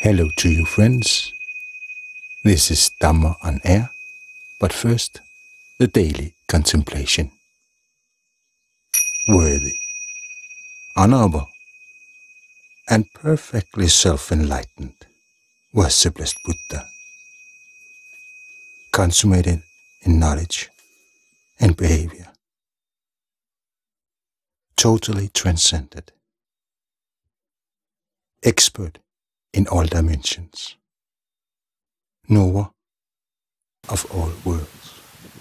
Hello to you, friends. This is Dhamma on Air, but first, the daily contemplation. Worthy, honorable, and perfectly self-enlightened was the blessed Buddha, consummated in knowledge and behavior, totally transcended, expert in all dimensions, knower of all worlds,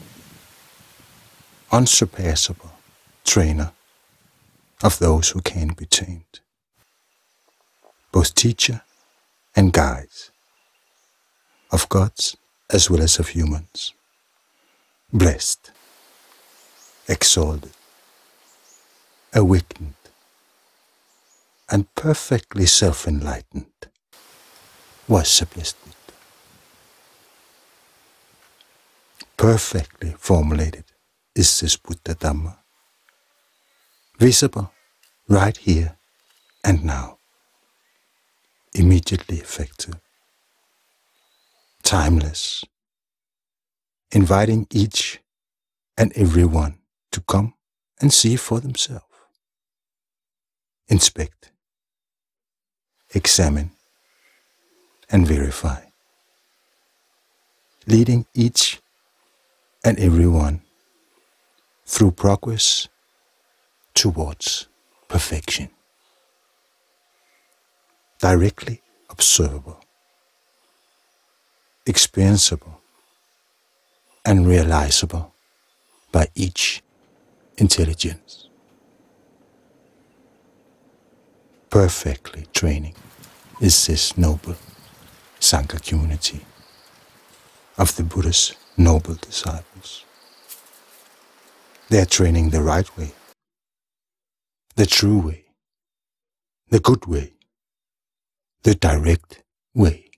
unsurpassable trainer of those who can be tamed, both teacher and guide of gods as well as of humans, blessed, exalted, awakened, and perfectly self-enlightened was the blessed Buddha. Perfectly formulated is this Buddha Dhamma, visible right here and now, immediately effective, timeless, inviting each and every one to come and see for themselves, inspect, examine, and verify, leading each and every one through progress towards perfection. Directly observable, experienceable, and realizable by each intelligence. Perfectly training is this noble Sangha community of the Buddha's noble disciples. They are training the right way, the true way, the good way, the direct way.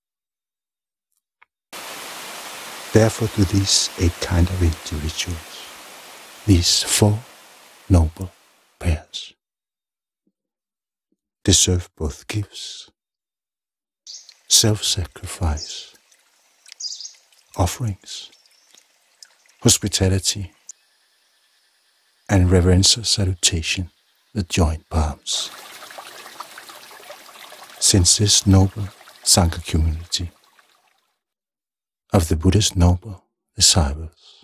Therefore, to these 8 kind of individuals, these 4 noble pairs deserve both gifts, self-sacrifice, offerings, hospitality, and reverential salutation with joint palms. Since this noble Sangha community of the Buddha's noble disciples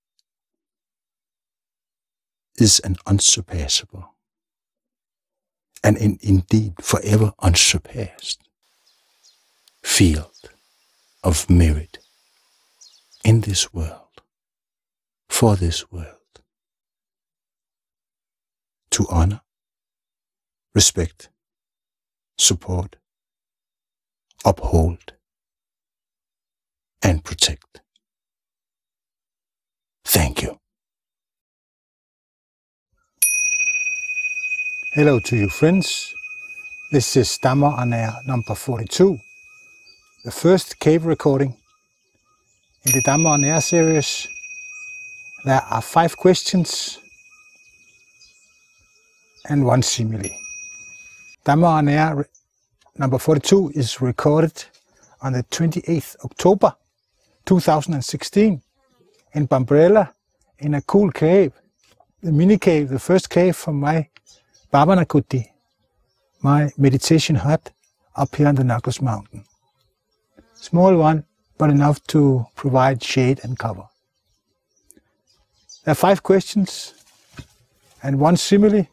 is an unsurpassable and indeed forever unsurpassed field of merit in this world, for this world, to honor, respect, support, uphold, and protect. Thank you. Hello to you, friends. This is Dhamma on Air number 42, the first cave recording in the Dhamma on Air series. There are 5 questions and 1 simile. Dhamma on Air number 42 is recorded on the 28th October 2016 in Bambrella in a cool cave, the mini cave, the first cave from my Bhavana-kuti, my meditation hut up here on the Naglus mountain. Small one, but enough to provide shade and cover. There are 5 questions and 1 simile.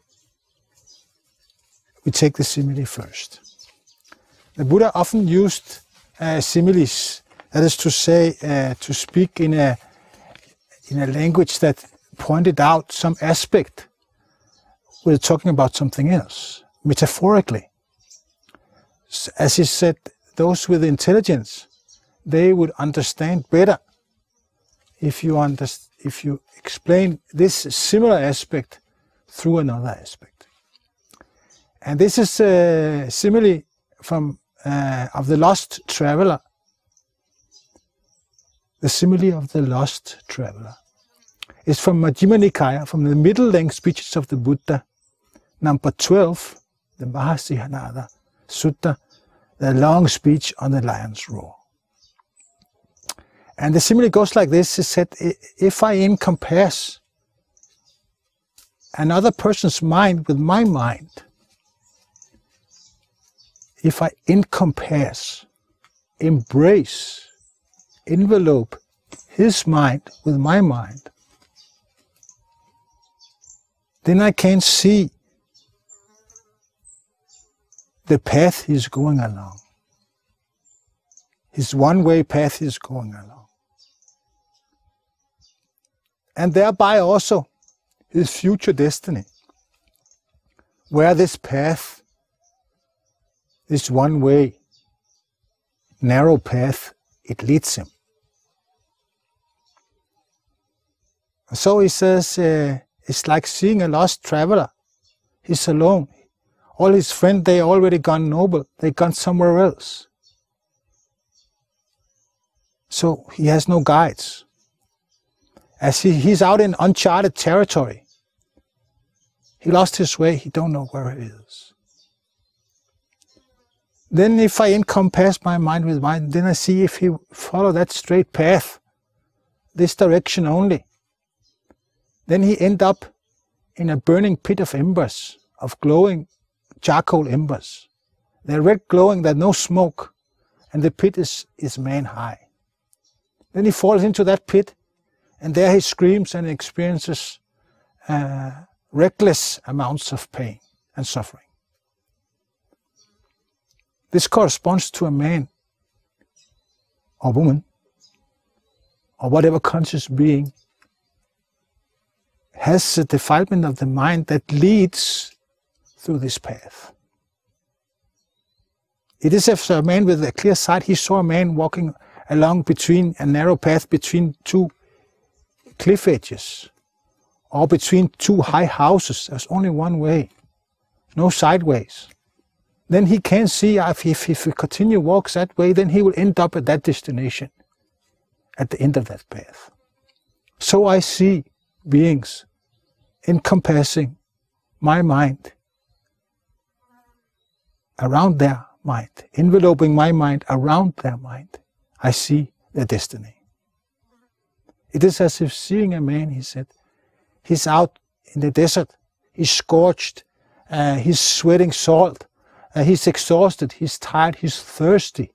We take the simile first. The Buddha often used similes, that is to say, to speak in a language that pointed out some aspect. We're talking about something else, metaphorically. As he said, those with intelligence, they would understand better if you explain this similar aspect through another aspect. And this is a simile from of the lost traveler. The simile of the lost traveler is from Majjhima Nikaya, from the middle-length speeches of the Buddha, number 12, the Mahasihanada Sutta, the long speech on the lion's roar. And the simile goes like this. It said, if I encompass another person's mind with my mind, if I encompass, embrace, envelope his mind with my mind, then I can see the path he's going along. His one-way path he's going along. And thereby also his future destiny, where this path, this one-way, narrow path, it leads him. So he says, it's like seeing a lost traveler. He's alone. All his friends, they already gone noble. They gone somewhere else. So he has no guides. As he's out in uncharted territory. He lost his way. He don't know where he is. Then if I encompass my mind with mine, then I see if he follow that straight path, this direction only, then he end up in a burning pit of embers, of glowing charcoal embers. They're red glowing, there's no smoke, and the pit is man high. Then he falls into that pit, and there he screams and experiences reckless amounts of pain and suffering. This corresponds to a man or woman or whatever conscious being has a defilement of the mind that leads through this path. It is as a man with a clear sight. He saw a man walking along between a narrow path between two cliff edges or between two high houses. There's only one way, no sideways. Then he can see if he continue walks that way, then he will end up at that destination, at the end of that path. So I see beings encompassing my mind around their mind, enveloping my mind around their mind. I see their destiny. It is as if seeing a man, he said, he's out in the desert, he's scorched, he's sweating salt, he's exhausted, he's tired, he's thirsty,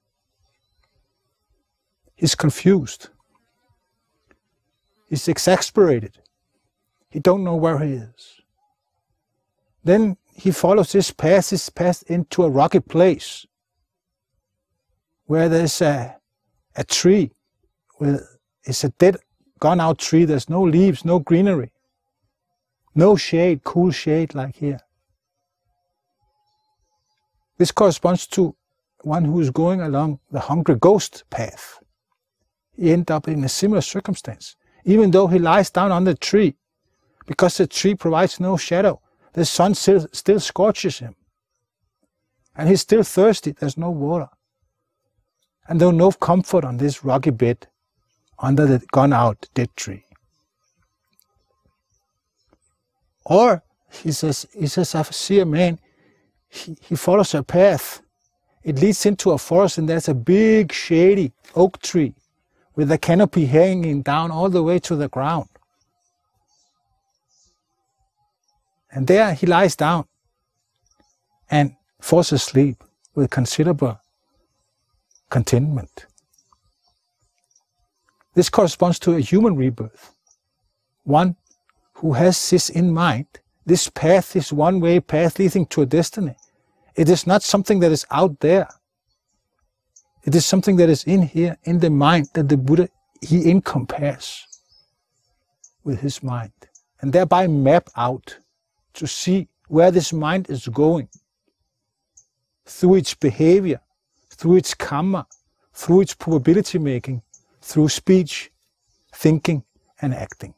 he's confused, he's exasperated, he don't know where he is. Then he follows this path into a rocky place where there's a tree, it's a dead, gone out tree, there's no leaves, no greenery, no shade, cool shade like here. This corresponds to one who is going along the hungry ghost path. He ends up in a similar circumstance, even though he lies down on the tree, because the tree provides no shadow. The sun still scorches him. And he's still thirsty, there's no water. And there's no comfort on this rocky bed under the gone out dead tree. Or, he says, I see a man, he follows a path. It leads into a forest, and there's a big shady oak tree with a canopy hanging down all the way to the ground. And there he lies down and falls asleep with considerable contentment. This corresponds to a human rebirth. One who has this in mind. This path is one-way path leading to a destiny. It is not something that is out there. It is something that is in here, in the mind, that the Buddha, he encompasses with his mind. And thereby map out to see where this mind is going. Through its behavior, through its karma, through its probability making, through speech, thinking, and acting.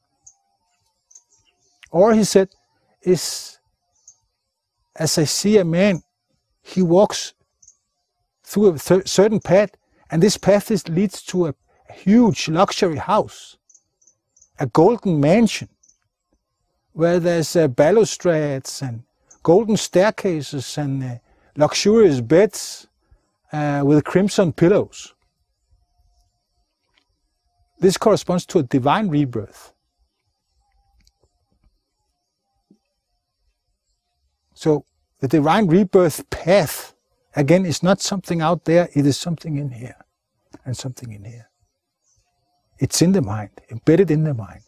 Or he said, as I see a man, he walks through a certain path, and this path leads to a huge luxury house, a golden mansion, where there's balustrades and golden staircases and luxurious beds with crimson pillows. This corresponds to a divine rebirth. So the divine rebirth path, again, is not something out there, it is something in here and something in here. It's in the mind, embedded in the mind,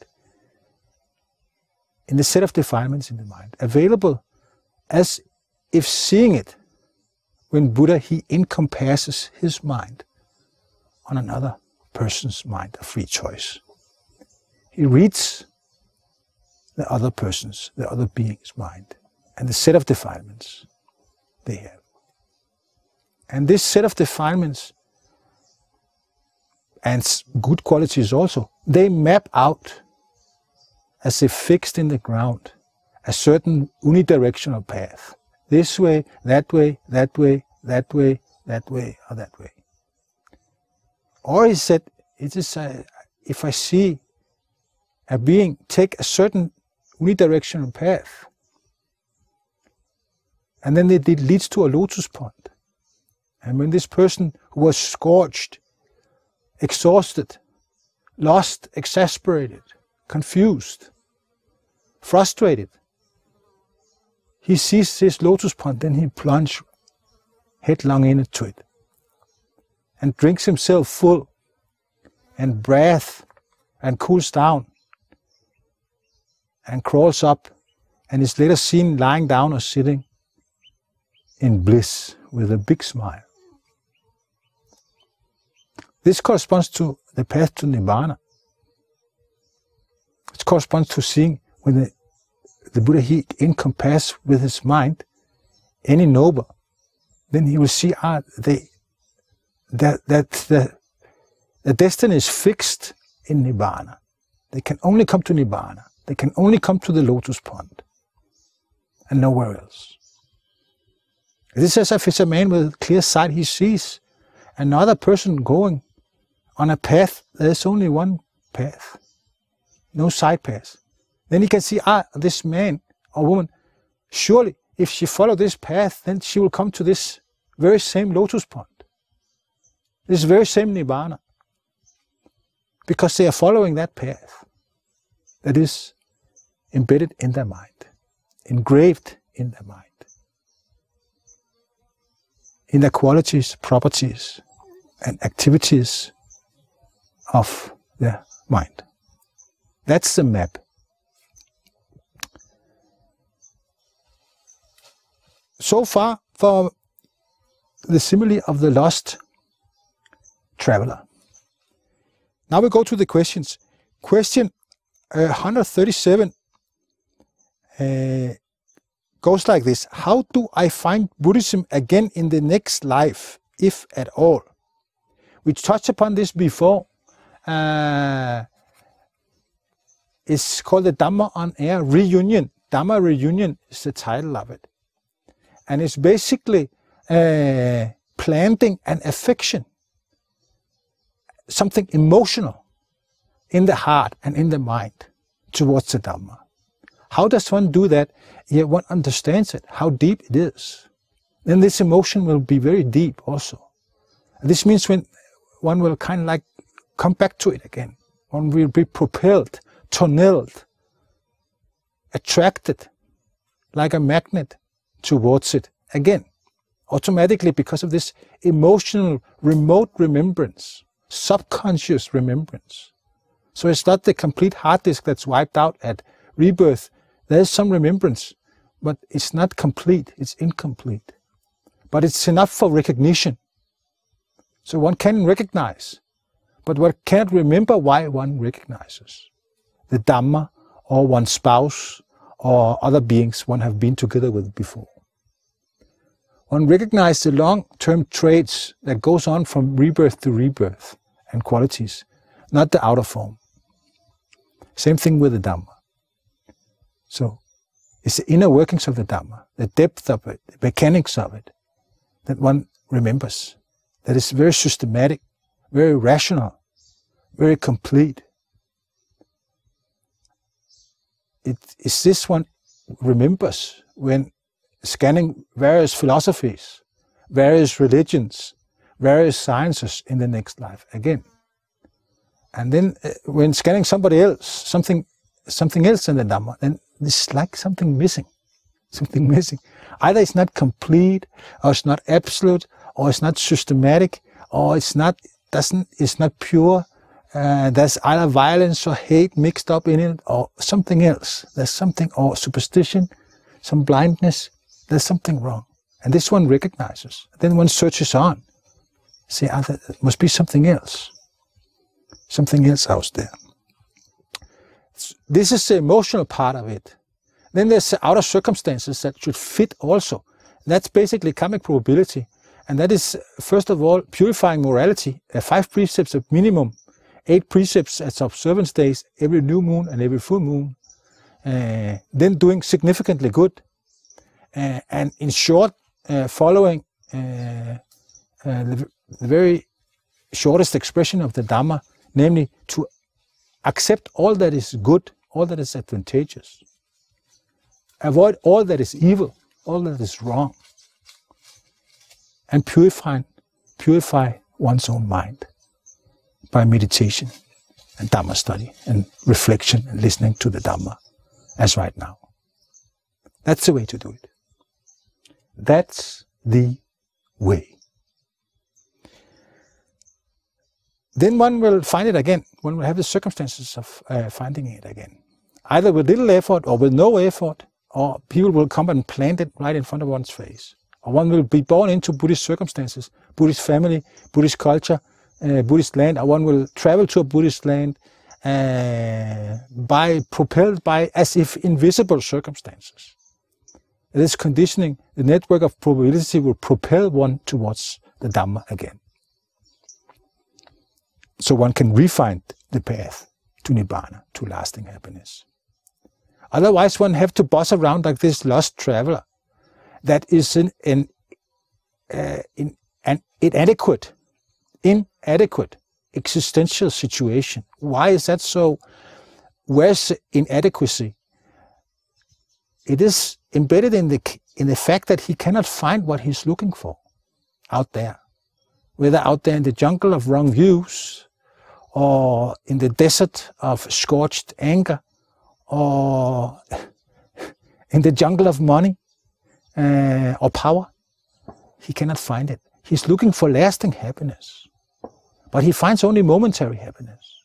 in the set of defilements in the mind, available as if seeing it. When Buddha, he encompasses his mind on another person's mind of free choice. He reads the other person's, the other being's mind, and the set of defilements they have. And this set of defilements, and good qualities also, they map out, as if fixed in the ground, a certain unidirectional path. This way, that way, that way, that way, that way, or that way. Or he said, it is if I see a being take a certain unidirectional path, and then it leads to a lotus pond. And when this person who was scorched, exhausted, lost, exasperated, confused, frustrated, he sees this lotus pond, then he plunges headlong into it and drinks himself full and breathes and cools down and crawls up and is later seen lying down or sitting in bliss with a big smile. This corresponds to the path to Nibbana. It corresponds to seeing when the Buddha, he encompasses with his mind any noble, then he will see that the destiny is fixed in Nibbana. They can only come to Nibbana. They can only come to the lotus pond and nowhere else. It is as if it's a man with clear sight. He sees another person going on a path. There's only one path, no side path. Then he can see, this man or woman, surely if she follows this path, then she will come to this very same lotus pond, this very same Nibbana, because they are following that path that is embedded in their mind, engraved in their mind, in the qualities, properties, and activities of their mind. That's the map. So far for the simile of the lost traveler. Now we go to the questions. Question 137 goes like this. How do I find Buddhism again in the next life, if at all? We touched upon this before. It's called the Dhamma on Air Reunion. Dhamma Reunion is the title of it. And it's basically planting an affection, something emotional in the heart and in the mind towards the Dhamma. How does one do that? Yeah, one understands it, how deep it is. Then this emotion will be very deep also. And this means when one will kind of like come back to it again. One will be propelled, tunneled, attracted like a magnet towards it again, automatically, because of this emotional remote remembrance, subconscious remembrance. So it's not the complete hard disk that's wiped out at rebirth. There's some remembrance, but it's not complete, it's incomplete. But it's enough for recognition. So one can recognize, but one can't remember why one recognizes the Dhamma or one's spouse or other beings one have been together with before. One recognizes the long-term traits that goes on from rebirth to rebirth and qualities, not the outer form. Same thing with the Dhamma. So it's the inner workings of the Dhamma, the depth of it, the mechanics of it, that one remembers. That is very systematic, very rational, very complete. It is this one remembers when scanning various philosophies, various religions, various sciences in the next life again. And then when scanning somebody else, something else in the Dhamma, then it's like something missing. Something missing. Either it's not complete, or it's not absolute, or it's not systematic, or it's not pure. There's either violence or hate mixed up in it, or something else. There's something, or superstition, some blindness. There's something wrong. And this one recognizes. Then one searches on. See, there must be something else. Something else out there. This is the emotional part of it. Then there's the outer circumstances that should fit also. That's basically karmic probability. And that is, first of all, purifying morality. 5 precepts of minimum, 8 precepts as observance days, every new moon and every full moon. Then doing significantly good. And in short, following the very shortest expression of the Dhamma, namely to accept all that is good, all that is advantageous. Avoid all that is evil, all that is wrong. And purify one's own mind by meditation and Dhamma study and reflection and listening to the Dhamma, as right now. That's the way to do it. That's the way. Then one will find it again. One will have the circumstances of finding it again. Either with little effort or with no effort, or people will come and plant it right in front of one's face. Or one will be born into Buddhist circumstances, Buddhist family, Buddhist culture, Buddhist land, or one will travel to a Buddhist land propelled by as if invisible circumstances. This conditioning, the network of probability will propel one towards the Dhamma again. So one can refine the path to Nibbana, to lasting happiness. Otherwise one have to buzz around like this lost traveler that is in an inadequate existential situation. Why is that so? Where's the inadequacy? It is embedded in the fact that he cannot find what he's looking for out there. Whether out there in the jungle of wrong views, or in the desert of scorched anger, or in the jungle of money or power, he cannot find it. He's looking for lasting happiness, but he finds only momentary happiness.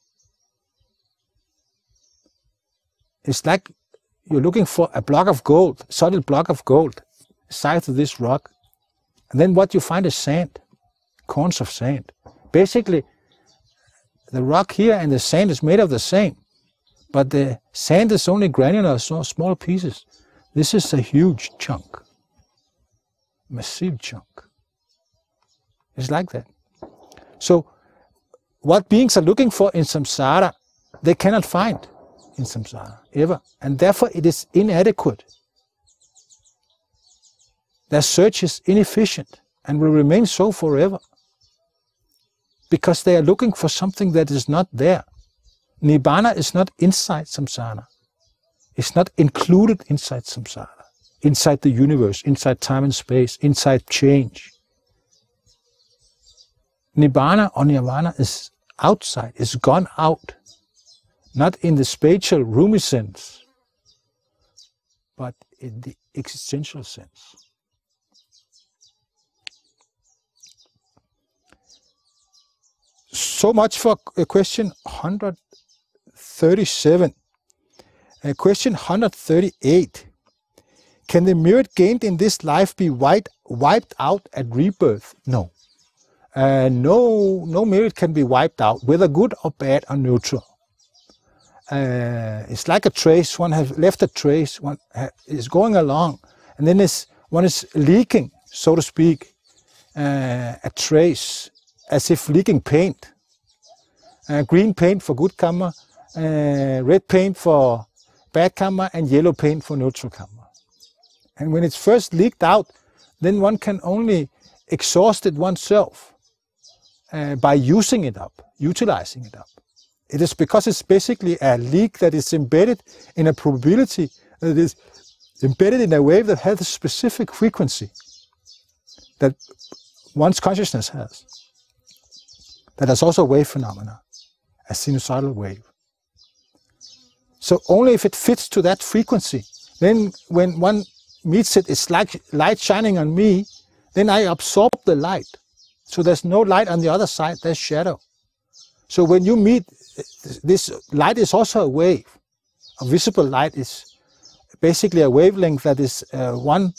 It's like you're looking for a block of gold, solid block of gold, the size of this rock, and then what you find is sand, corns of sand. Basically, the rock here and the sand is made of the same, but the sand is only granular, so small pieces. This is a huge chunk, massive chunk. It's like that. So, what beings are looking for in samsara, they cannot find in samsara, ever. And therefore it is inadequate. Their search is inefficient and will remain so forever. Because they are looking for something that is not there. Nibbana is not inside samsara. It's not included inside samsara, inside the universe, inside time and space, inside change. Nibbana or nirvana is outside, is gone out. Not in the spatial, roomy sense, but in the existential sense. So much for question 137. Question 138. Can the merit gained in this life be wiped out at rebirth? No. No merit can be wiped out, whether good or bad or neutral. It's like a trace. One has left a trace. One is going along, and then one is leaking, so to speak, a trace, as if leaking paint. Green paint for good karma, red paint for bad karma, and yellow paint for neutral karma. And when it's first leaked out, then one can only exhaust it oneself by using it up, utilizing it up. It is because it's basically a leak that is embedded in a probability, that is embedded in a wave that has a specific frequency, that one's consciousness has. That is also a wave phenomena, a sinusoidal wave. So only if it fits to that frequency, then when one meets it, it's like light shining on me, then I absorb the light. So there's no light on the other side, there's shadow. So when you meet, this light is also a wave. A visible light is basically a wavelength that is 1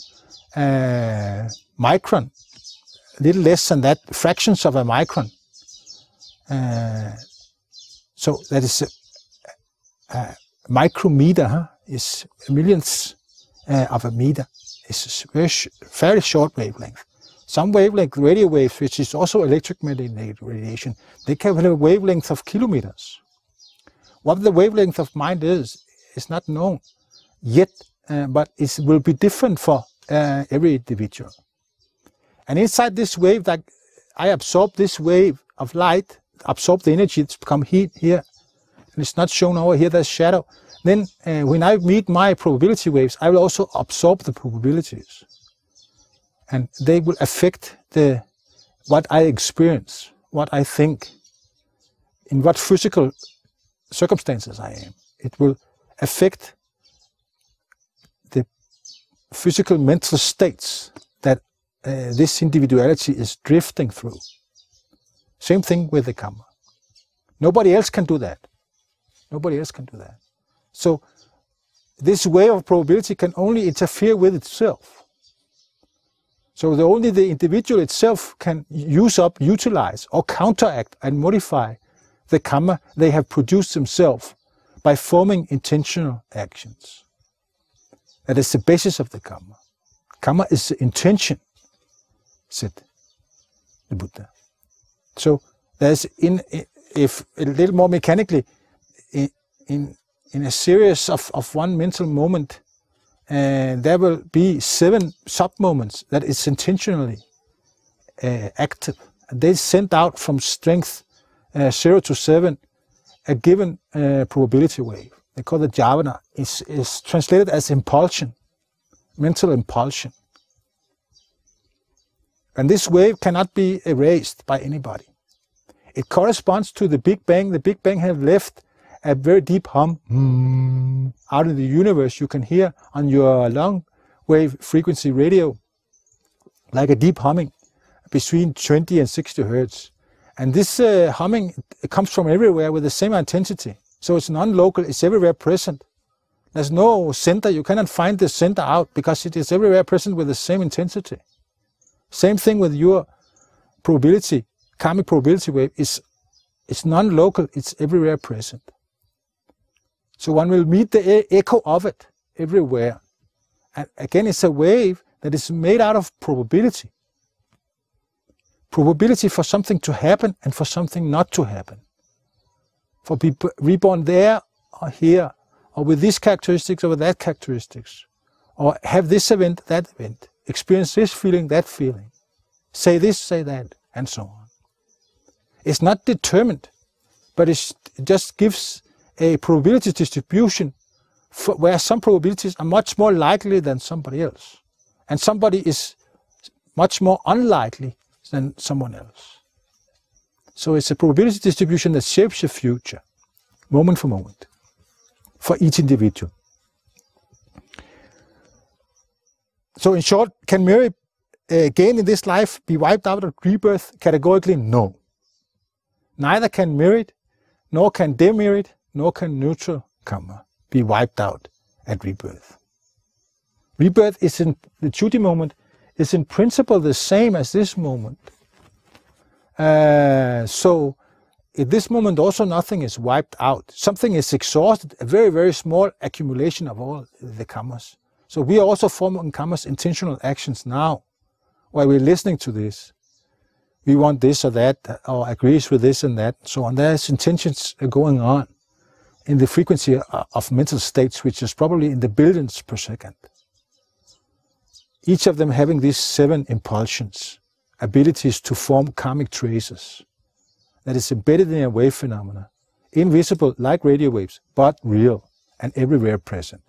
micron, a little less than that, fractions of a micron. So that is a micrometer, is millionths of a meter. It's a very short wavelength. Some wavelength radio waves, which is also electromagnetic radiation, they can have a wavelength of kilometers. What the wavelength of mind is not known yet, but it will be different for every individual. And inside this wave, that I absorb this wave of light, absorb the energy, it's become heat here, and it's not shown over here, there's shadow. Then when I meet my probability waves, I will also absorb the probabilities. And they will affect what I experience, what I think, in what physical circumstances I am. It will affect the physical mental states that this individuality is drifting through. Same thing with the karma. Nobody else can do that. Nobody else can do that. So this wave of probability can only interfere with itself. So only the individual itself can use up, utilize, or counteract and modify the karma they have produced themselves by forming intentional actions. That is the basis of the karma. Karma is the intention, said the Buddha. So there's, if a little more mechanically, in a series of one mental moment, there will be 7 sub-moments that is intentionally active. And they send out from strength 0 to 7 a given probability wave. They call it jhāvana. It's translated as impulsion, mental impulsion. And this wave cannot be erased by anybody. It corresponds to the Big Bang. The Big Bang have left a very deep hum out in the universe. You can hear on your long wave frequency radio like a deep humming between 20 and 60 hertz. And this humming, it comes from everywhere with the same intensity. So it's non-local, it's everywhere present. There's no center, you cannot find the center out because it is everywhere present with the same intensity. Same thing with your probability, karmic probability wave, it's non-local, it's everywhere present. So one will meet the echo of it everywhere. And again, it's a wave that is made out of probability. Probability for something to happen and for something not to happen. For be reborn there or here, or with these characteristics or with that characteristics, or have this event, that event, experience this feeling, that feeling, say this, say that, and so on. It's not determined, but it just gives a probability distribution where some probabilities are much more likely than somebody else, and somebody is much more unlikely than someone else. So it's a probability distribution that shapes the future, moment for moment, for each individual. So in short, can merit gain in this life be wiped out at rebirth? Categorically, no. Neither can merit, nor can demerit, nor can neutral karma be wiped out at rebirth. Rebirth is in the Chuti moment, is in principle the same as this moment. So in this moment also nothing is wiped out. Something is exhausted, a very, very small accumulation of all the karmas. So we are also forming karmas, intentional actions now, while we're listening to this. We want this or that, or agrees with this and that, so on. There's intentions going on in the frequency of mental states, which is probably in the billions per second. Each of them having these 7 impulsions, abilities to form karmic traces, that is embedded in a wave phenomena, invisible like radio waves, but real and everywhere present,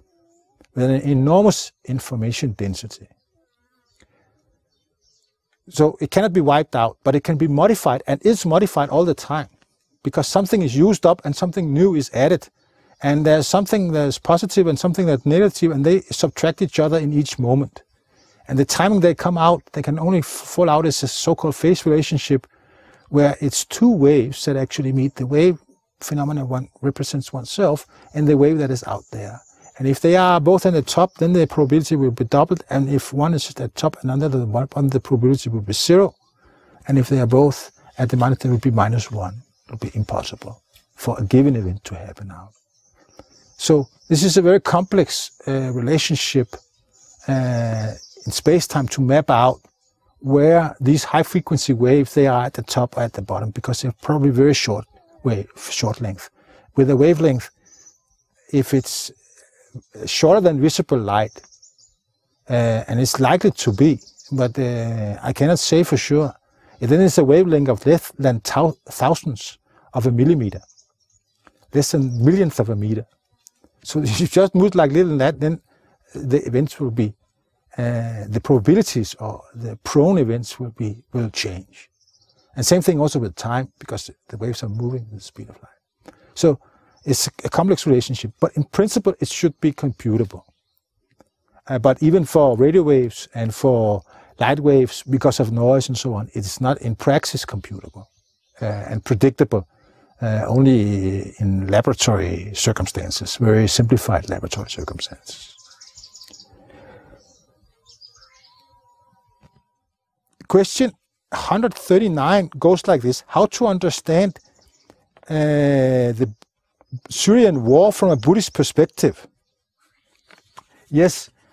with an enormous information density. So it cannot be wiped out, but it can be modified, and is modified all the time, because something is used up and something new is added. And there's something that's positive and something that's negative, and they subtract each other in each moment. And the timing they come out, they can only fall out as a so-called phase relationship, where it's two waves that actually meet. The wave phenomena one represents oneself, and the wave that is out there. And if they are both at the top, then the probability will be doubled. And if one is at the top and another at the bottom, the probability will be 0. And if they are both at the minus, it will be -1. It will be impossible for a given event to happen out. So this is a very complex relationship in space-time to map out where these high-frequency waves, they are at the top or at the bottom, because they're probably very short length. With a wavelength, if it's shorter than visible light, and it's likely to be, but I cannot say for sure, then it's a wavelength of less than thousandths of a millimeter, less than millionth of a meter. So if you just move like little than that, then the events will be, the probabilities or the prone events will change. And same thing also with time, because the waves are moving at the speed of light. So it's a complex relationship, but in principle it should be computable. But even for radio waves and for light waves, because of noise and so on, it's not in praxis computable and predictable. Only in laboratory circumstances, very simplified laboratory circumstances. Question 139 goes like this: how to understand the Syrian War from a Buddhist perspective? Yes,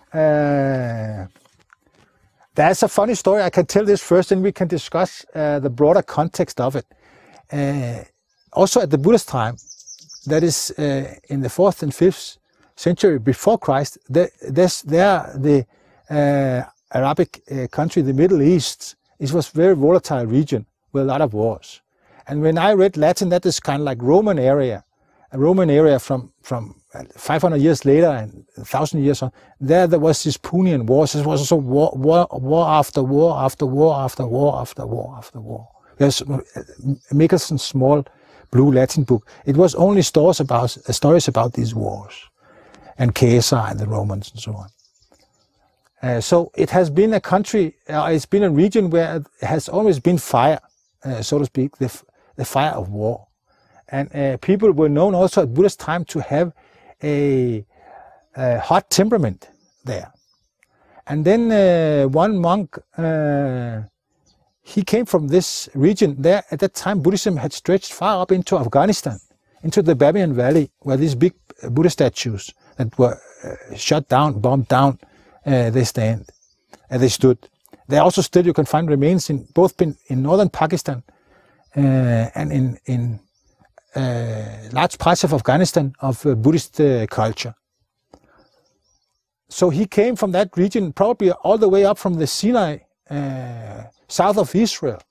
there's a funny story. I can tell this first, and we can discuss the broader context of it. Also at the Buddhist time, that is in the 4th and 5th century before Christ, the Arabic country, the Middle East, it was a very volatile region with a lot of wars. And when I read Latin, that is kind of like Roman area, a Roman area from 500 years later and 1,000 years on. There was this Punian Wars. It was also war after war after war after war after war after war. There's Mickelsen's small blue Latin book. It was only stories about these wars and Caesar and the Romans and so on. So it has been a country, it's been a region where it has always been fire, so to speak, the fire of war. And people were known also at Buddhist time to have a hot temperament there. And then one monk, he came from this region. There, at that time, Buddhism had stretched far up into Afghanistan, into the Bamiyan Valley, where these big Buddha statues that were shot down, bombed down, they stood. There also still you can find remains in both in northern Pakistan and in large parts of Afghanistan of Buddhist culture. So he came from that region, probably all the way up from the Sinai, south of Israel,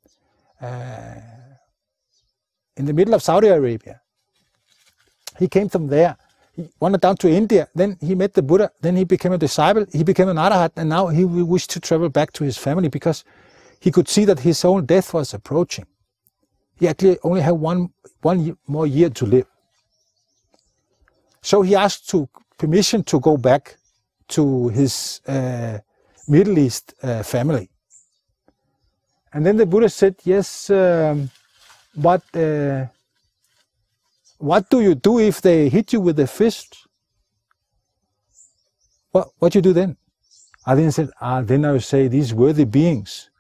in the middle of Saudi Arabia. He came from there. He wandered down to India. Then he met the Buddha. Then he became a disciple. He became an arahat, and now he wished to travel back to his family because he could see that his own death was approaching. He actually only had one more year to live. So he asked permission to go back to his Middle East family. And then the Buddha said, yes, but what do you do if they hit you with a fist? What do you do then? I then said, then I would say these worthy beings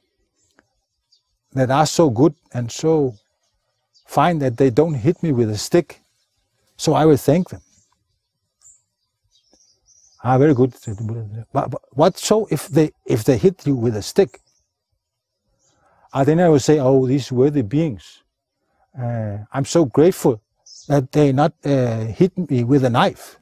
that are so good and so fine that they don't hit me with a stick, so I will thank them. Very good, said the Buddha. But what so if they hit you with a stick? Then I will say, oh, these worthy beings, I'm so grateful that they not hit me with a knife.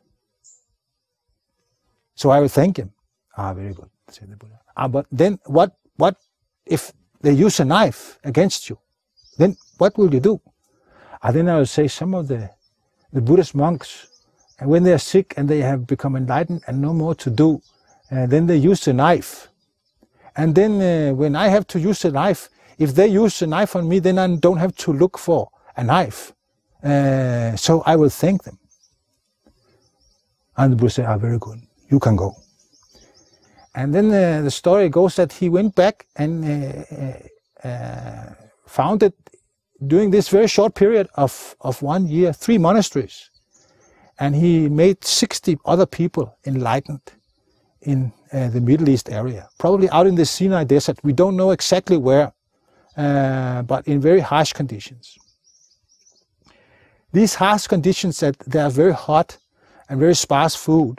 So I will thank him. Very good, said the Buddha. But then what if they use a knife against you? Then what will you do? Then I will say some of the Buddhist monks, and when they are sick and they have become enlightened and no more to do, then they use the knife. And then when I have to use a knife, if they use a knife on me, then I don't have to look for a knife. So I will thank them. And the Buddha said, very good, you can go. And then the story goes that he went back and founded, during this very short period of 1 year, 3 monasteries. And he made 60 other people enlightened in the Middle East area, probably out in the Sinai desert. We don't know exactly where, but in very harsh conditions. These harsh conditions, that they are very hot and very sparse food,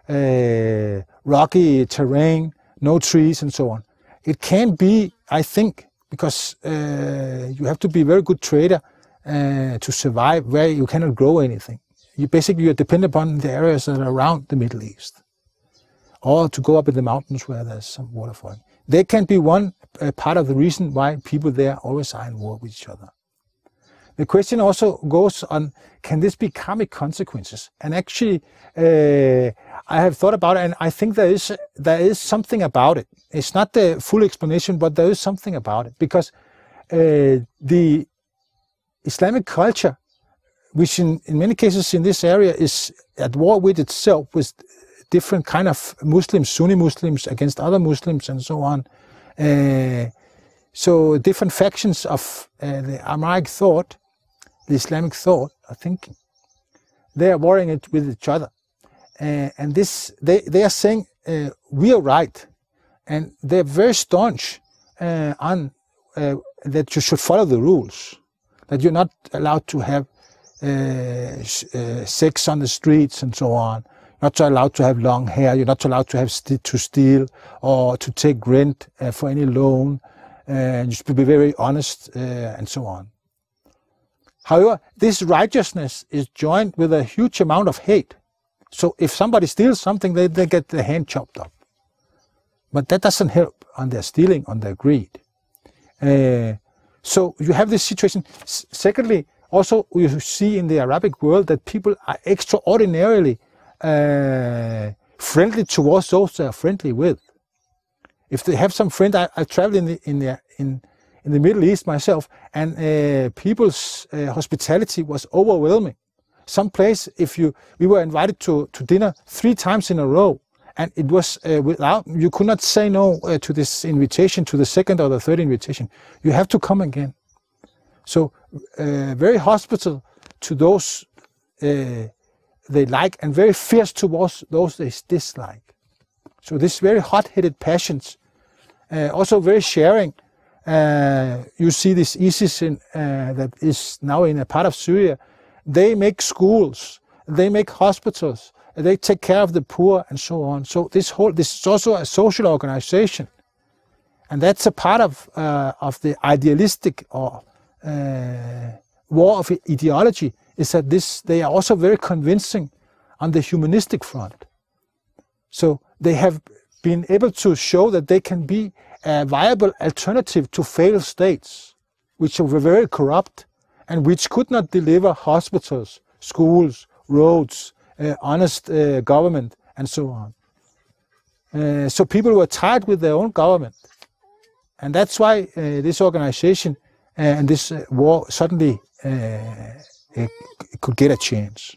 rocky terrain, no trees and so on. It can be, I think, because you have to be a very good trader to survive where you cannot grow anything. You're dependent upon the areas that are around the Middle East, or to go up in the mountains where there's some water falling. They can be one part of the reason why people there always are in war with each other. The question also goes on, can this be karmic consequences? And actually, I have thought about it, and I think there is something about it. It's not the full explanation, but there is something about it, because the Islamic culture, which in many cases in this area is at war with itself, with different kind of Muslims, Sunni Muslims against other Muslims and so on. So different factions of the Amharic thought, the Islamic thought, I think, they are warring it with each other. And this, they are saying, we are right. And they're very staunch on that you should follow the rules, that you're not allowed to have sex on the streets and so on. You're not allowed to have long hair. You're not allowed to have to steal or to take rent for any loan. You should be very honest and so on. However, this righteousness is joined with a huge amount of hate. So if somebody steals something, they get their hand chopped off. But that doesn't help on their stealing, on their greed. So you have this situation. Secondly, also you see in the Arabic world that people are extraordinarily friendly towards those they are friendly with. If they have some friend, I traveled in the Middle East myself, and people's hospitality was overwhelming. Some place, we were invited to dinner 3 times in a row, and it was you could not say no to this invitation, to the second or the third invitation. You have to come again. So very hospitable to those they like, and very fierce towards those they dislike. So this very hot-headed passions, also very sharing. You see this ISIS that is now in a part of Syria. They make schools, they make hospitals, they take care of the poor and so on. So this is also a social organization, and that's a part of the idealistic or war of ideology. Is that they are also very convincing on the humanistic front. So they have been able to show that they can be a viable alternative to failed states, which were very corrupt and which could not deliver hospitals, schools, roads, honest government, and so on. So people were tired with their own government. And that's why this organization and this war suddenly it could get a chance.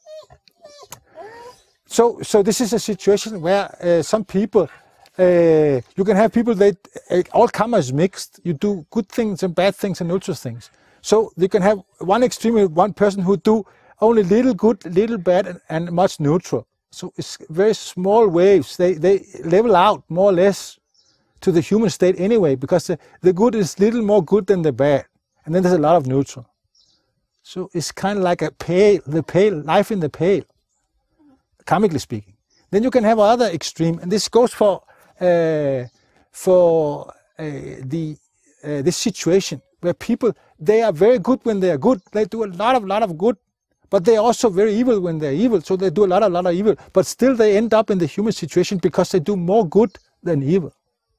So this is a situation where some people, you can have people that all karma is mixed. You do good things and bad things and neutral things. So you can have one extreme, one person who do only little good, little bad, and much neutral. So it's very small waves. They level out more or less to the human state anyway, because the good is little more good than the bad, and then there's a lot of neutral. So it's kind of like a life in the pale, karmically speaking. Then you can have other extreme, and this goes for this situation where people, they are very good when they are good. They do a lot of good, but they are also very evil when they're evil. So they do a lot of evil, but still they end up in the human situation because they do more good than evil.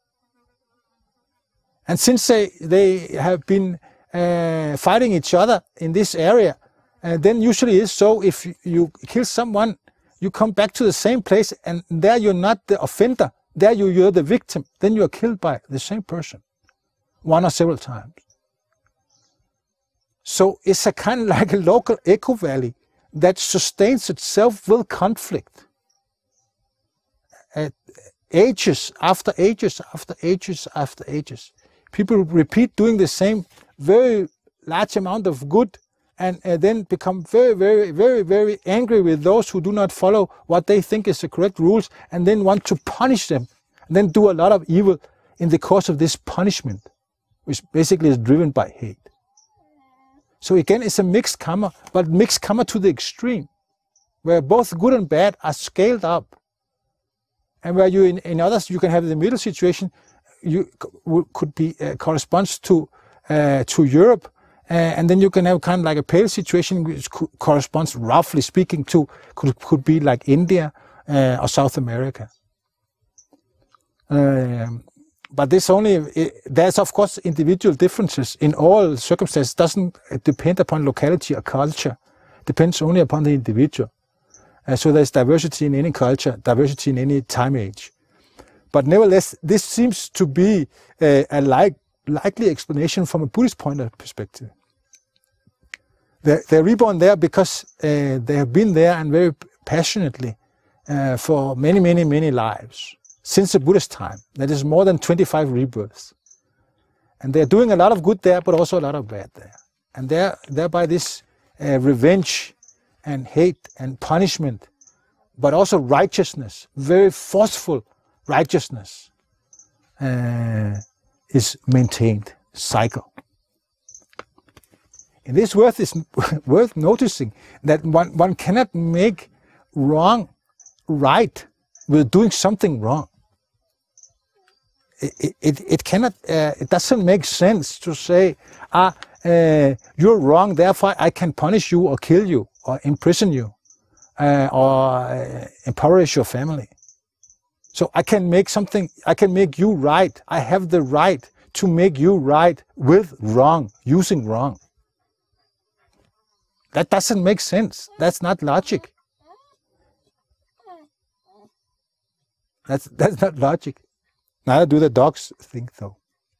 And since they have been fighting each other in this area, then usually is so, if you kill someone, you come back to the same place, and there you're not the offender, There you're the victim. Then you are killed by the same person, one or several times. So it's a kind of like a local echo valley that sustains itself with conflict. Ages after ages after ages after ages. People repeat doing the same very large amount of good, and then become very, very, very, very angry with those who do not follow what they think is the correct rules, and then want to punish them, and then do a lot of evil in the course of this punishment, which basically is driven by hate. So again, it's a mixed karma, but mixed karma to the extreme, where both good and bad are scaled up, and where you in others you can have the middle situation. You could be corresponds to Europe, and then you can have kind of like a pale situation which corresponds, roughly speaking, to could be like India or South America. But this there's of course individual differences in all circumstances. Doesn't depend upon locality or culture. Depends only upon the individual. So there's diversity in any culture, diversity in any time age. But nevertheless, this seems to be a likely explanation from a Buddhist point of perspective. They're reborn there because they have been there, and very passionately for many, many, many lives. Since the Buddhist time, that is more than 25 rebirths. And they're doing a lot of good there, but also a lot of bad there. And thereby this revenge and hate and punishment, but also righteousness, very forceful righteousness, is maintained cycle. And this worth noticing that one cannot make wrong right with doing something wrong. It cannot. It doesn't make sense to say, you're wrong, therefore I can punish you or kill you or imprison you or impoverish your family. So I can make something. I can make you right. I have the right to make you right with wrong, using wrong. That doesn't make sense. That's not logic. That's not logic. Neither do the dogs think, though.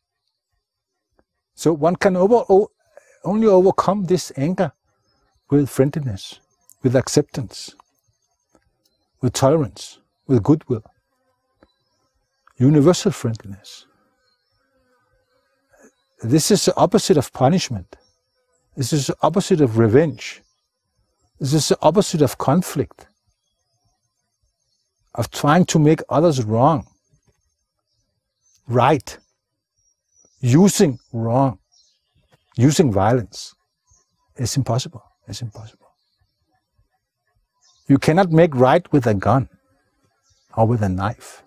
So one can only overcome this anger with friendliness, with acceptance, with tolerance, with goodwill, universal friendliness. This is the opposite of punishment. This is the opposite of revenge. This is the opposite of conflict, of trying to make others wrong, right, using wrong, using violence. It's impossible. It's impossible. You cannot make right with a gun or with a knife.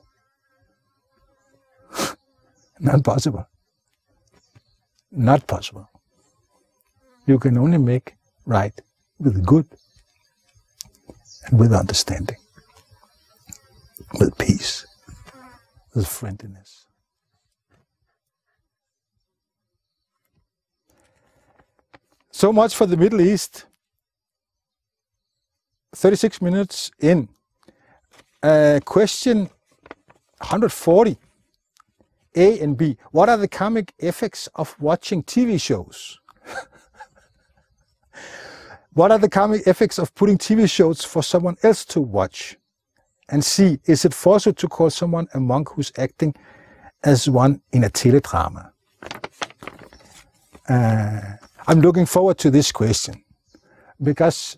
Not possible. Not possible. You can only make right with good and with understanding, with peace, with friendliness. So much for the Middle East. 36 minutes in. Question 140, A and B. What are the karmic effects of watching TV shows? What are the karmic effects of putting TV shows for someone else to watch? And C, is it forceful to call someone a monk who's acting as one in a teledrama? I'm looking forward to this question because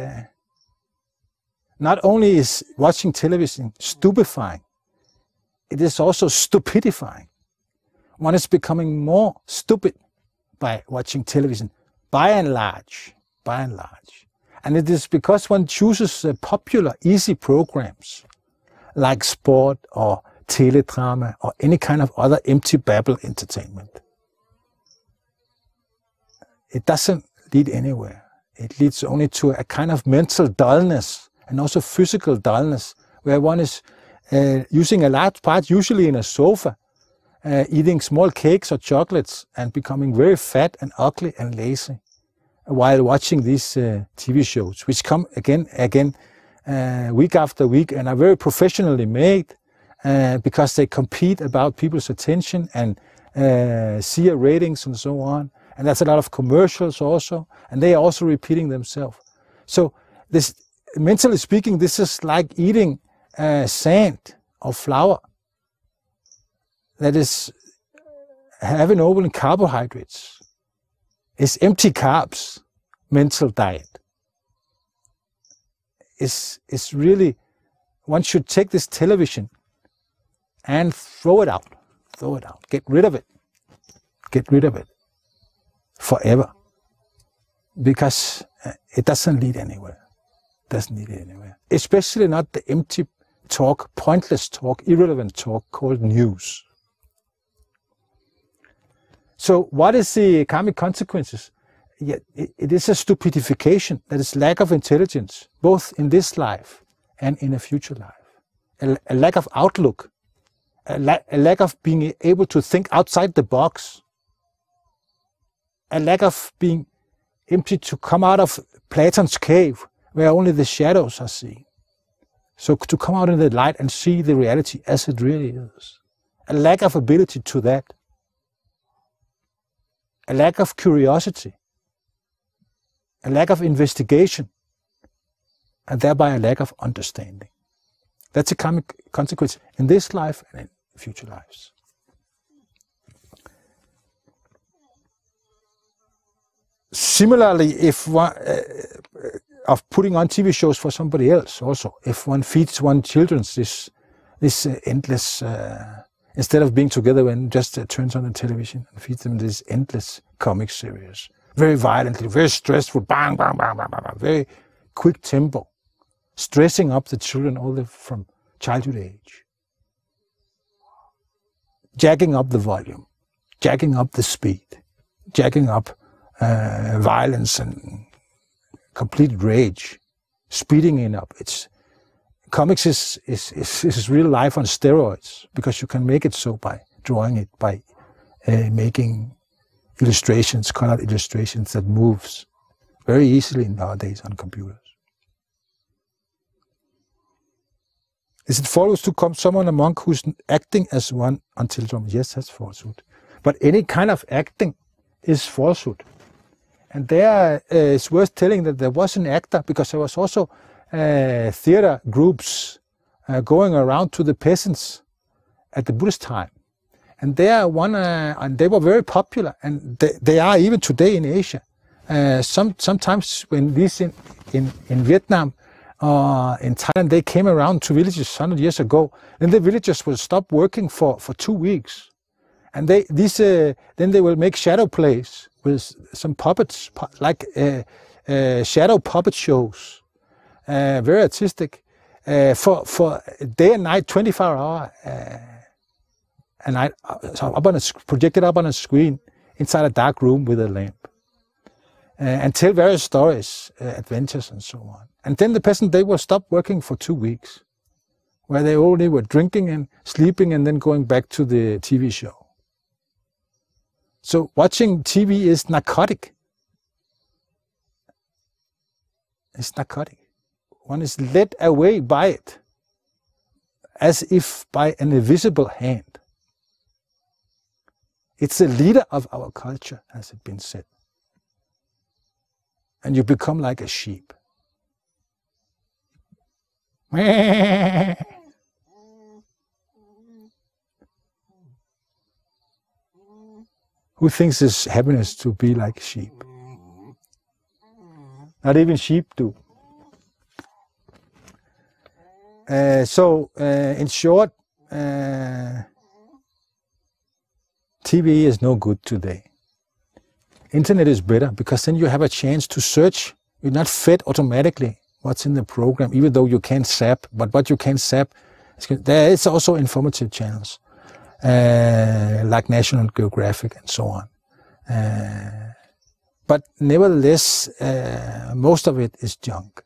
not only is watching television stupefying, it is also stupidifying. One is becoming more stupid by watching television, by and large. And it is because one chooses popular, easy programs like sport or teledrama or any kind of other empty babble entertainment. It doesn't lead anywhere. It leads only to a kind of mental dullness and also physical dullness, where one is using a large part, usually in a sofa, eating small cakes or chocolates and becoming very fat and ugly and lazy while watching these TV shows, which come again, week after week, and are very professionally made, because they compete about people's attention and seer ratings and so on. And that's a lot of commercials also, and they are also repeating themselves. So this, mentally speaking, this is like eating sand or flour that is having only carbohydrates. It's empty carbs, mental diet. It's really, one should take this television and throw it out, get rid of it forever, because it doesn't lead anywhere, especially not the empty talk, pointless talk, irrelevant talk called news. So what is the karmic consequences? Yeah, it is a stupidification, that is lack of intelligence, both in this life and in a future life. A lack of outlook, a lack of being able to think outside the box, a lack of being empty to come out of Platon's cave where only the shadows are seen. So to come out in the light and see the reality as it really is. A lack of ability to that. A lack of curiosity. A lack of investigation. And thereby a lack of understanding. That's a karmic consequence in this life and in future lives. Similarly, if one, of putting on TV shows for somebody else also, if one feeds one's children this endless, instead of being together when just turns on the television and feeds them this endless comic series, very violently, very stressful, bang, bang, bang, bang, bang, very quick tempo, stressing up the children all from childhood age, jacking up the volume, jacking up the speed, jacking up violence and complete rage, speeding it up. Comics is real life on steroids, because you can make it so by drawing it, by making illustrations, colored illustrations that moves very easily nowadays on computers. Is it false to come someone a monk who's acting as one until Dhamma? Yes, that's falsehood. But any kind of acting is falsehood. And there it's worth telling that there was an actor, because there was also theater groups going around to the peasants at the Buddhist time. And there and they were very popular, and they are even today in Asia. Sometimes when these in Vietnam or in Thailand, they came around to villages 100 years ago, then the villagers will stop working for 2 weeks. And then they will make shadow plays with some puppets, like shadow puppet shows, very artistic, for day and night, 24 hours. And projected up on a screen inside a dark room with a lamp, and tell various stories, adventures and so on. And then the peasant, they will stop working for 2 weeks, where they only were drinking and sleeping and then going back to the TV show. So watching TV is narcotic. It's narcotic. One is led away by it, as if by an invisible hand. It's the leader of our culture, has it been said. And you become like a sheep. Who thinks it's happiness to be like sheep? Not even sheep do. In short, TV is no good today. Internet is better, because then you have a chance to search. You're not fed automatically what's in the program, even though you can zap. But what you can zap, there is also informative channels, like National Geographic and so on. But nevertheless, most of it is junk.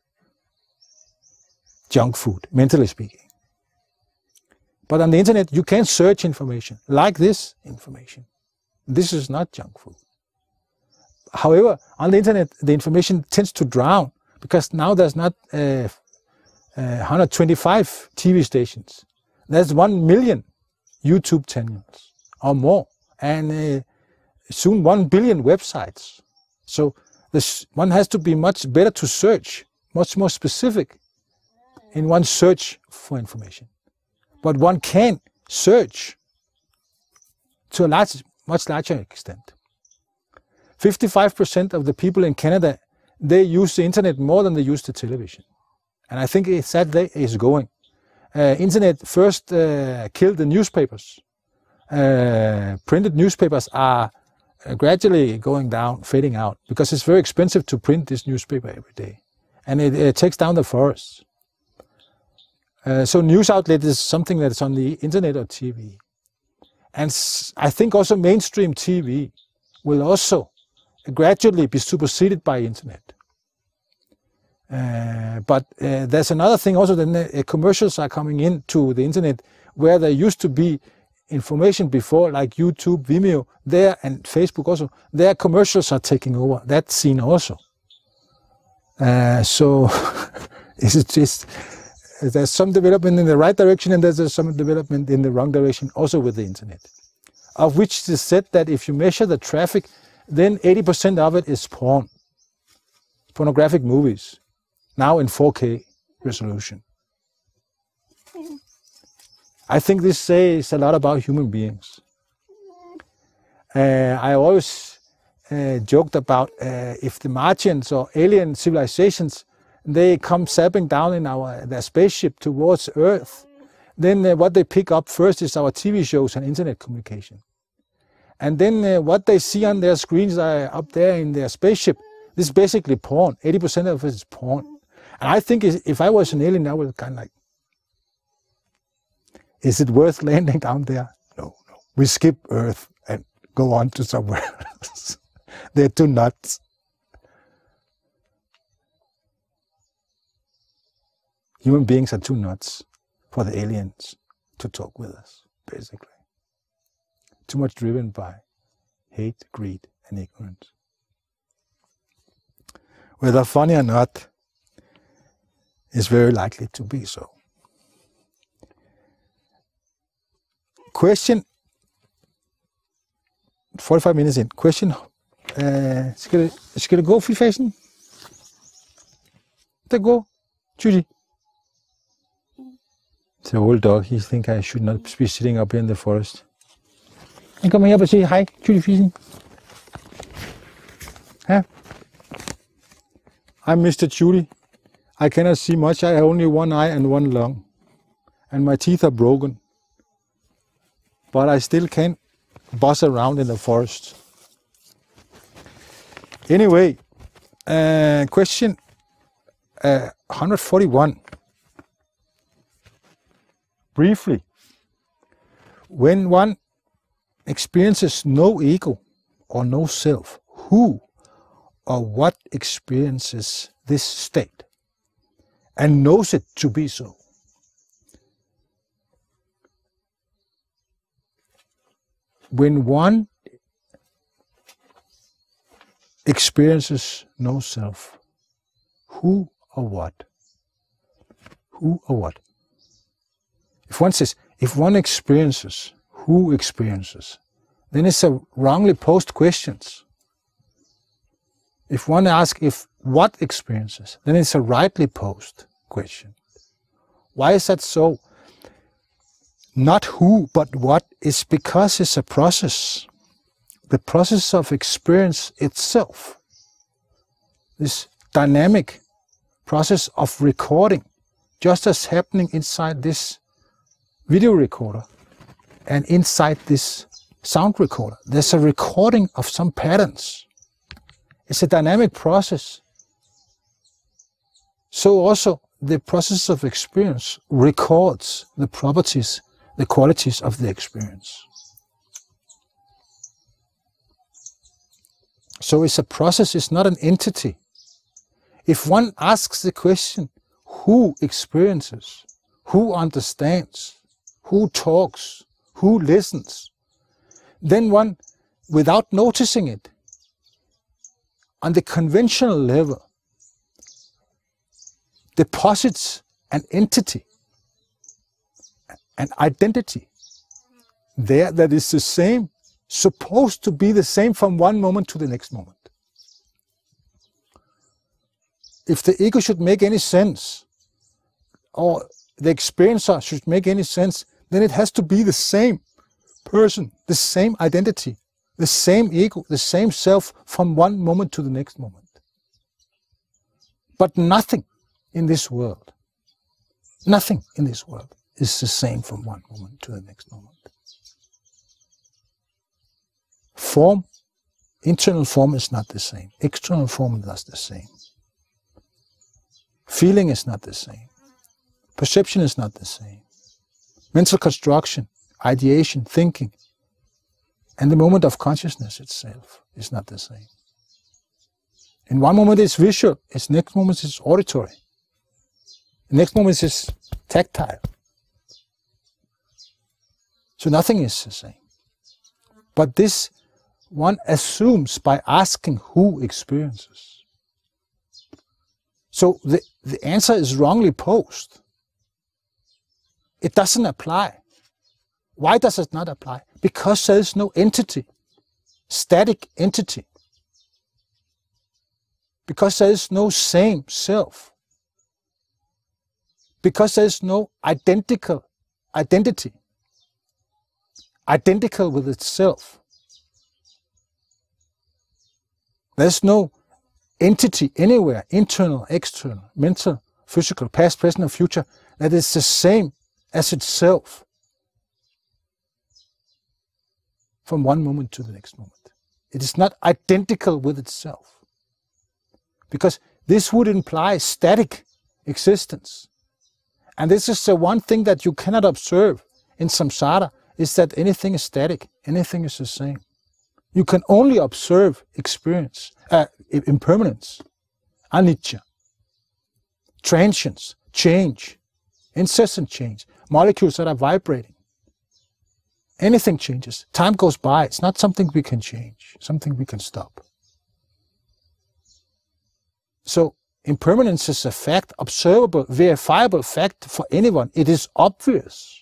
Junk food, mentally speaking. But on the internet, you can search information, like this information. This is not junk food. However, on the internet, the information tends to drown, because now there's not 125 TV stations. There's 1 million YouTube channels or more, and soon 1 billion websites. So one has to be much better to search, much more specific in one's search for information. But one can search to a much larger extent. 55% of the people in Canada, they use the internet more than they use the television. And I think it's that day is going. Internet first killed the newspapers. Printed newspapers are gradually going down, fading out, because it's very expensive to print this newspaper every day. And it takes down the forests. So news outlet is something that's on the internet or TV. And I think also mainstream TV will also gradually be superseded by internet. But there's another thing also, that commercials are coming into the internet where there used to be information before, like YouTube, Vimeo, there, and Facebook also. Their commercials are taking over that scene also. So it's just, there's some development in the right direction, and there's some development in the wrong direction also with the internet. Of which it is said that if you measure the traffic, then 80% of it is porn, pornographic movies, now in 4K resolution. I think this says a lot about human beings. I always joked about if the Martians or alien civilizations, they come sapping down in their spaceship towards Earth, then what they pick up first is our TV shows and internet communication. And then what they see on their screens up there in their spaceship, this is basically porn. 80% of it is porn. And I think if I was an alien, I would kind of like, is it worth landing down there? No, no. We skip Earth and go on to somewhere else. They're too nuts. Human beings are too nuts for the aliens to talk with us, basically. Too much driven by hate, greed, and ignorance. Whether funny or not, is very likely to be so. Question, 45 minutes in. Question, skal det gå frifasen? Det går, Judy. The old dog, he thinks I should not be sitting up here in the forest. And come here and say hi, Judy Fisen. Huh? I'm Mr. Judy. I cannot see much. I have only one eye and one lung. And my teeth are broken. But I still can buzz around in the forest. Anyway, question 141. Briefly, when one experiences no ego or no self, who or what experiences this state and knows it to be so? When one experiences no self, who or what? Who or what? If one says, if one experiences, who experiences, then it's a wrongly posed questions. If one asks if what experiences, then it's a rightly posed question. Why is that so? Not who, but what is because it's a process. The process of experience itself. This dynamic process of recording, just as happening inside this video recorder and inside this sound recorder. There's a recording of some patterns. It's a dynamic process. So also the process of experience records the properties, the qualities of the experience. So it's a process, it's not an entity. If one asks the question, who experiences, who understands, who talks, who listens, then one, without noticing it, on the conventional level, deposits an entity, an identity there that is the same, supposed to be the same from one moment to the next moment. If the ego should make any sense, or the experiencer should make any sense, then it has to be the same person, the same identity, the same ego, the same self from one moment to the next moment. But nothing in this world, nothing in this world is the same from one moment to the next moment. Form, internal form is not the same. External form is not the same. Feeling is not the same. Perception is not the same. Mental construction, ideation, thinking, and the moment of consciousness itself is not the same. In one moment it's visual, in the next moment it's auditory. The next moment it's tactile. So nothing is the same. But this one assumes by asking who experiences. So the answer is wrongly posed. It doesn't apply. Why does it not apply? Because there is no entity, static entity. Because there is no same self. Because there is no identity, identical with itself. There's no entity anywhere, internal, external, mental, physical, past, present, or future, that is the same as itself from one moment to the next moment. It is not identical with itself. Because this would imply static existence. And this is the one thing that you cannot observe in samsara, is that anything is static, anything is the same. You can only observe experience, impermanence, anicca, transience, change, incessant change, molecules that are vibrating. Anything changes. Time goes by. It's not something we can change, something we can stop. So impermanence is a fact, observable, verifiable fact for anyone. It is obvious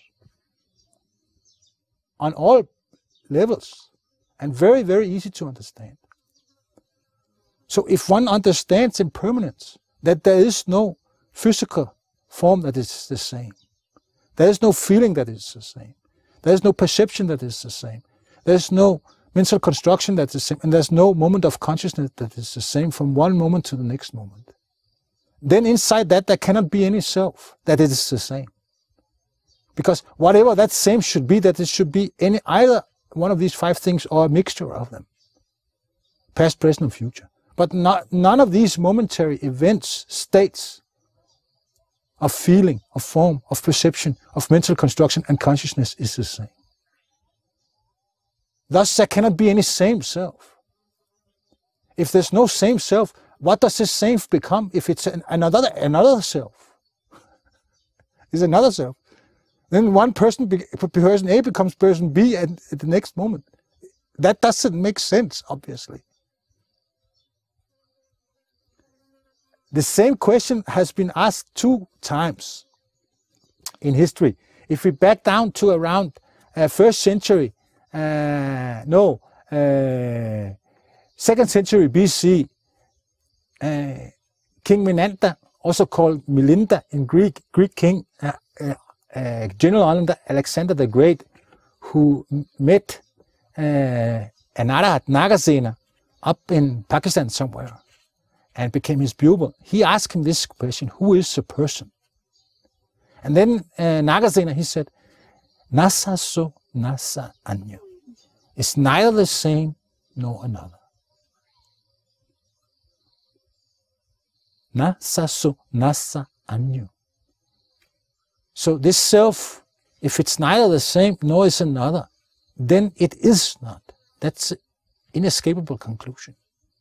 on all levels. And very, very easy to understand. So if one understands impermanence, that there is no physical form that is the same, there is no feeling that is the same, there is no perception that is the same, there is no mental construction that is the same, and there is no moment of consciousness that is the same from one moment to the next moment, then inside that there cannot be any self that is the same. Because whatever that same should be, that it should be either one of these five things or a mixture of them. Past, present, and future. But none of these momentary events, states of feeling, of form, of perception, of mental construction and consciousness is the same. Thus there cannot be any same self. If there's no same self, what does this same become if it's another self? It's another self. Then one person A becomes person B at the next moment. That doesn't make sense, obviously. The same question has been asked 2 times in history. If we back down to around 2nd century BC, King Menander, also called Melinda in Greek king, General Alexander the Great, who met Anarahat Nagasena up in Pakistan somewhere and became his pupil. He asked him this question: who is the person? And then Nagasena, he said, Nasa so nasa anyo. It's neither the same nor another. Nasa so nasa anyo. So this self, if it's neither the same nor is another, then it is not. That's an inescapable conclusion.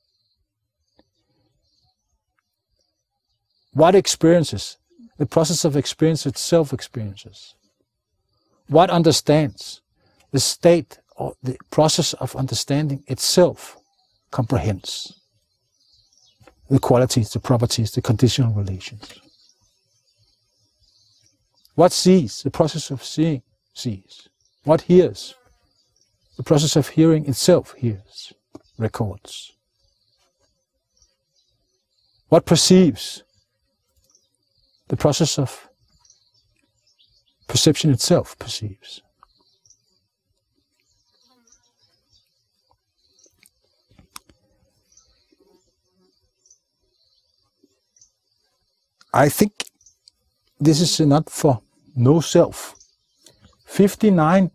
What experiences? The process of experience itself experiences. What understands? The state or the process of understanding itself comprehends. The qualities, the properties, the conditional relations. What sees? The process of seeing sees? What hears? The process of hearing itself hears, records. What perceives? The process of perception itself perceives. I think this is enough for no self. 53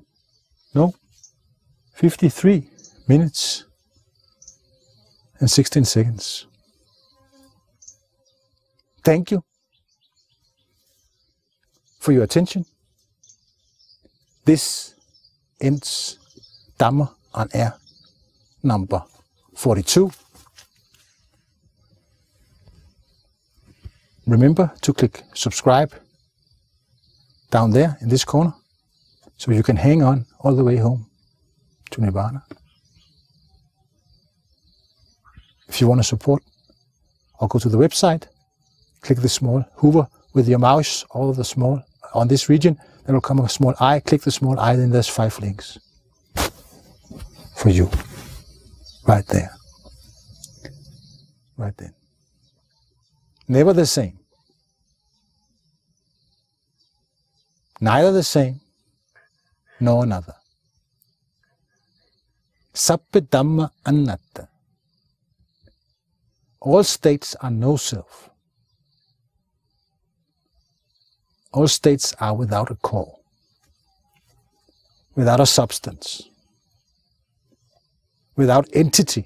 minutes and 16 seconds. Thank you for your attention. This ends Dhamma on Air number 42. Remember to click subscribe down there in this corner so you can hang on all the way home to Nirvana. If you want to support, or go to the website, click the small, hover with your mouse all the small, on this region, there will come a small eye, click the small eye, then there's 5 links for you, right there, right then. Never the same. Neither the same, nor another. Sabbe Dhamma Anatta. All states are no self. All states are without a core, without a substance, without entity.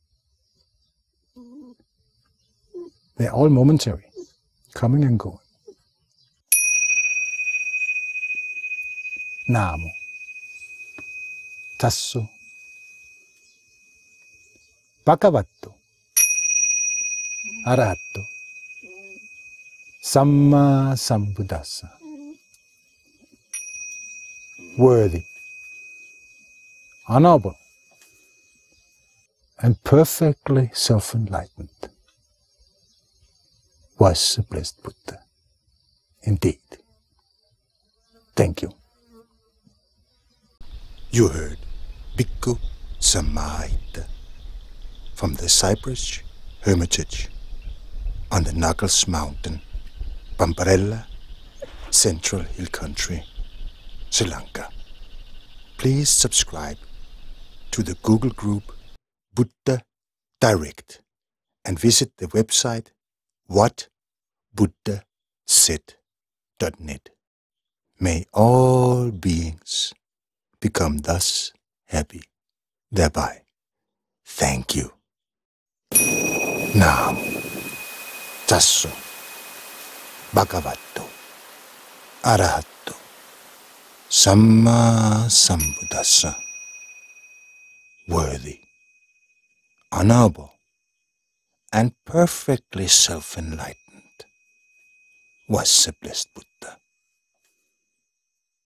They're all momentary, coming and going. Namo Tasso Bhagavato Arahato Samma Sambuddhassa. Worthy, honorable, and perfectly self-enlightened was the blessed Buddha. Indeed. Thank you. You heard Bhikkhu Samahita from the Cypress Hermitage on the Knuckles Mountain, Bambarella, Central Hill Country, Sri Lanka. Please subscribe to the Google group Buddha Direct and visit the website whatbuddhasaid.net. May all beings become thus happy thereby. Thank you. Namo Tasso Bhagavato Arahato Samma Sambuddhassa. Worthy, honorable, and perfectly self-enlightened was the blessed Buddha.